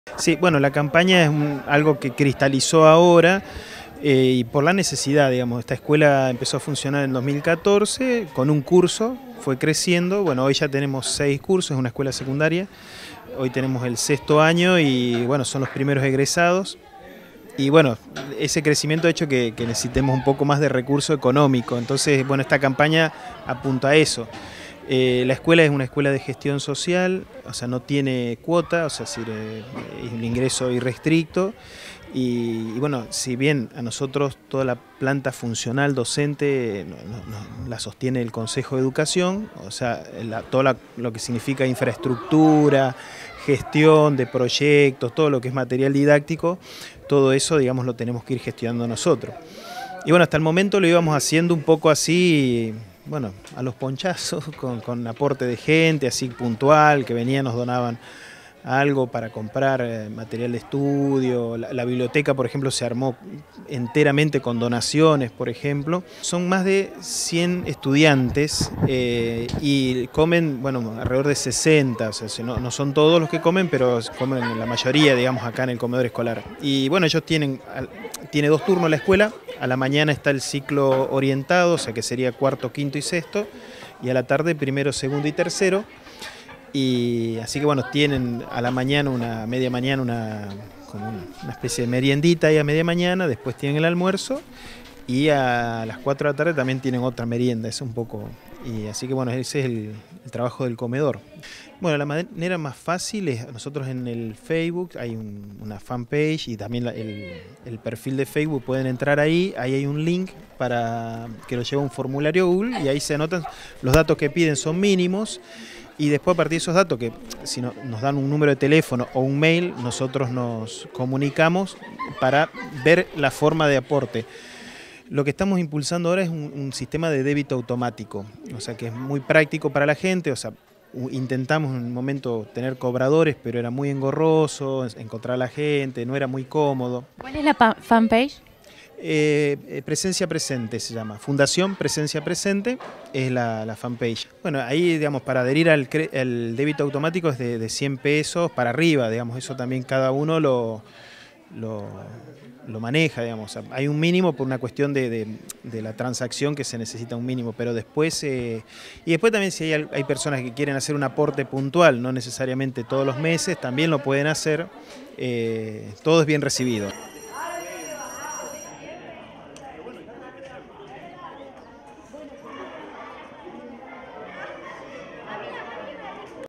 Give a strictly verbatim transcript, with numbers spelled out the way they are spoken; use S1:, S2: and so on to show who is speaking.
S1: Sí, bueno, la campaña es un- algo que cristalizó ahora eh, y por la necesidad, digamos. Esta escuela empezó a funcionar en dos mil catorce con un curso, fue creciendo. Bueno, hoy ya tenemos seis cursos, es una escuela secundaria. Hoy tenemos el sexto año y bueno, son los primeros egresados. Y bueno, ese crecimiento ha hecho que, que necesitemos un poco más de recurso económico. Entonces, bueno, esta campaña apunta a eso. Eh, la escuela es una escuela de gestión social, o sea, no tiene cuota, o sea, es, decir, eh, es un ingreso irrestricto. Y, y bueno, si bien a nosotros toda la planta funcional docente no, no, no, la sostiene el Consejo de Educación, o sea, la, todo la, lo que significa infraestructura, gestión de proyectos, todo lo que es material didáctico, todo eso, digamos, lo tenemos que ir gestionando nosotros. Y bueno, hasta el momento lo íbamos haciendo un poco así, bueno, a los ponchazos, con, con aporte de gente, así puntual, que venía, nos donaban algo para comprar eh, material de estudio. La, la biblioteca, por ejemplo, se armó enteramente con donaciones, por ejemplo. Son más de cien estudiantes eh, y comen, bueno, alrededor de sesenta, o sea, no, no son todos los que comen, pero comen la mayoría, digamos, acá en el comedor escolar. Y bueno, ellos tienen, tiene dos turnos la escuela. A la mañana está el ciclo orientado, o sea que sería cuarto, quinto y sexto, y a la tarde primero, segundo y tercero. Y así que bueno, tienen a la mañana, una media mañana, una, como una, una especie de meriendita ahí a media mañana, después tienen el almuerzo y a las cuatro de la tarde también tienen otra merienda, es un poco. Y así que bueno, ese es el, el trabajo del comedor. Bueno, la manera más fácil es, nosotros en el Facebook hay un, una fanpage y también la, el, el perfil de Facebook, pueden entrar ahí, ahí hay un link para que lo lleva a un formulario Google y ahí se anotan, los datos que piden son mínimos. Y después a partir de esos datos, que si no, nos dan un número de teléfono o un mail, nosotros nos comunicamos para ver la forma de aporte. Lo que estamos impulsando ahora es un, un sistema de débito automático, o sea que es muy práctico para la gente, o sea, intentamos en un momento tener cobradores, pero era muy engorroso, encontrar a la gente, no era muy cómodo.
S2: ¿Cuál es la fanpage?
S1: Eh, Presencia Presente se llama, Fundación Presencia Presente es la, la fanpage. Bueno, ahí digamos para adherir al el débito automático es de, de cien pesos para arriba, digamos, eso también cada uno lo, lo, lo maneja, digamos. Hay un mínimo por una cuestión de, de, de la transacción que se necesita un mínimo, pero después, eh, y después también si hay, hay personas que quieren hacer un aporte puntual, no necesariamente todos los meses, también lo pueden hacer, eh, todo es bien recibido.